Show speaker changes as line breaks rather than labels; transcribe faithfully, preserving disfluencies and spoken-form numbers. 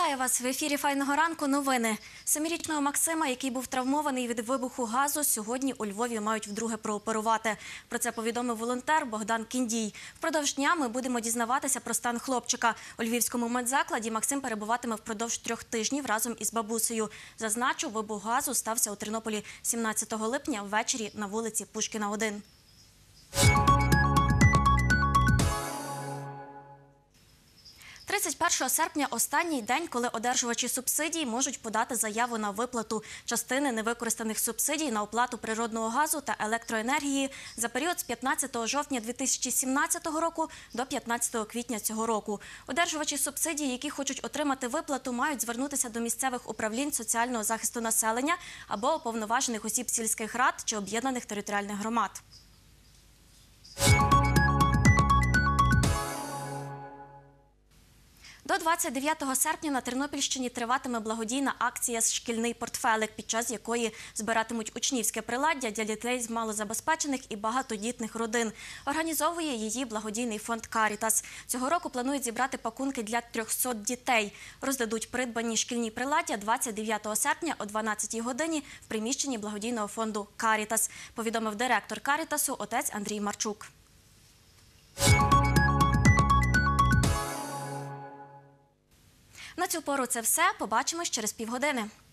Вітаю вас! В ефірі «Файного ранку» новини. Семирічного Максима, який був травмований від вибуху газу, сьогодні у Львові мають вдруге прооперувати. Про це повідомив волонтер Богдан Кіндій. Впродовж дня ми будемо дізнаватися про стан хлопчика. У львівському медзакладі Максим перебуватиме впродовж трьох тижнів разом із бабусею. Зазначу, вибух газу стався у Тернополі сімнадцятого липня ввечері на вулиці Пушкіна, один. тридцять першого серпня – останній день, коли одержувачі субсидій можуть подати заяву на виплату частини невикористаних субсидій на оплату природного газу та електроенергії за період з п'ятнадцятого жовтня дві тисячі сімнадцятого року до п'ятнадцятого квітня цього року. Одержувачі субсидій, які хочуть отримати виплату, мають звернутися до місцевих управлінь соціального захисту населення або уповноважених осіб сільських рад чи об'єднаних територіальних громад. До двадцять дев'ятого серпня на Тернопільщині триватиме благодійна акція «Шкільний портфелик», під час якої збиратимуть учнівське приладдя для дітей з малозабезпечених і багатодітних родин. Організовує її благодійний фонд «Карітас». Цього року планують зібрати пакунки для трьохсот дітей. Роздадуть придбані шкільні приладдя двадцять дев'ятого серпня о дванадцятій годині в приміщенні благодійного фонду «Карітас», повідомив директор «Карітасу» отець Андрій Марчук. На цю пору це все. Побачимось через півгодини.